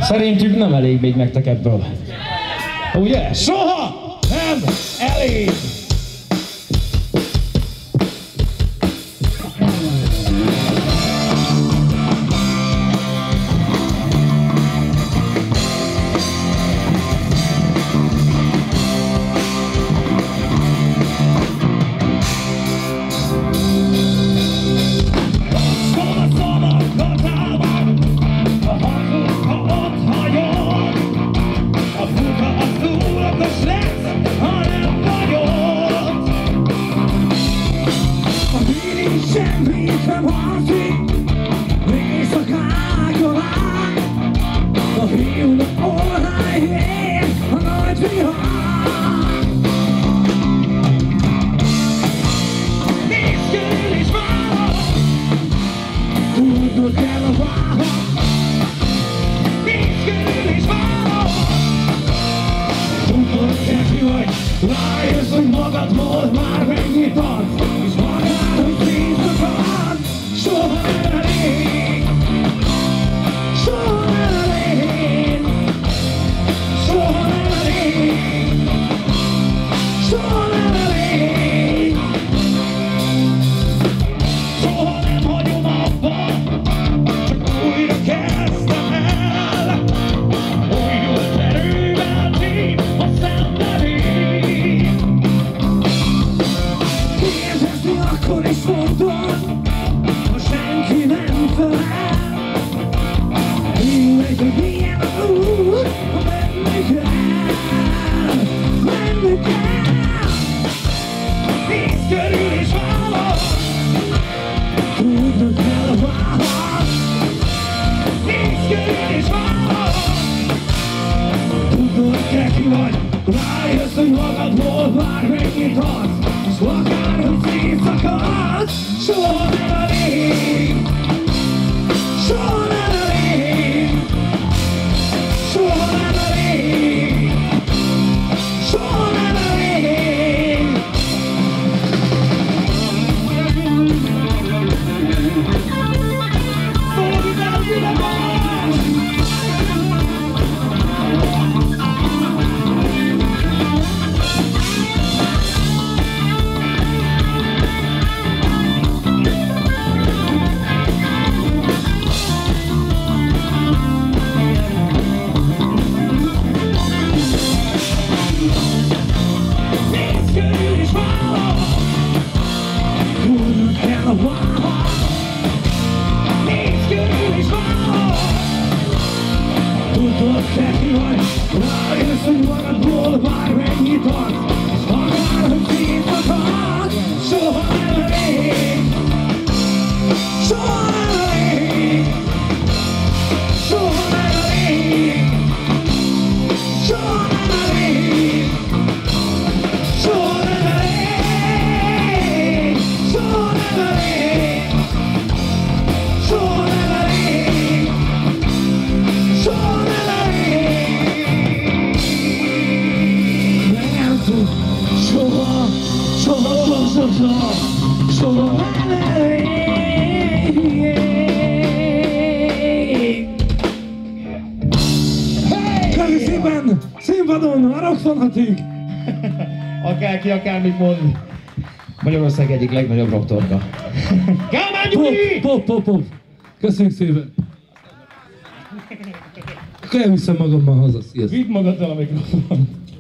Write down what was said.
Szerintük nem elég még nektek ebből. Ugye? Soha nem elég! Rájössz, hogy magadból már mennyit adsz, és magad, hogy szétszakad. Soha nem elég, soha nem elég, soha nem elég, soha nem elég. Soha nem hagyom abba, csak újra kezdem el. Újult erővel tép a szenvedély. Akkor is mondom, ha senki nem felel. Mindegy, hogy milyen az út, ha menni kell, menni kell. Nézz körül és válasz, tudnod kell a választ. Nézz körül és válasz, tudnod kell ki vagy. Rájössz, hogy magadból már mennyit adsz, és akárhogy szétszakadsz. Soha nem elég, soha nem elég, soha nem elég, soha nem elég. Szólod itt el, szívem van! Rájössz, hogy magadból már mennyit adsz, és akárhogy szétszakadsz. Soha nem elég, soha nem elég, soha nem elég, soha nem elég, soha nem elég, soha nem elég, soha nem elég, soha nem elég. Soha, soha, soha, soha, soha nem elég. Köszi szépen, színpadon a Rock Fanatic. Akárki akármit mond. Magyarország egyik legnagyobb rocktorka. Kálmán Gyuri! Pop. Köszönjük szépen. Akkor elviszem magammal haza, sziasztok. Vidd magaddal a mikrofont.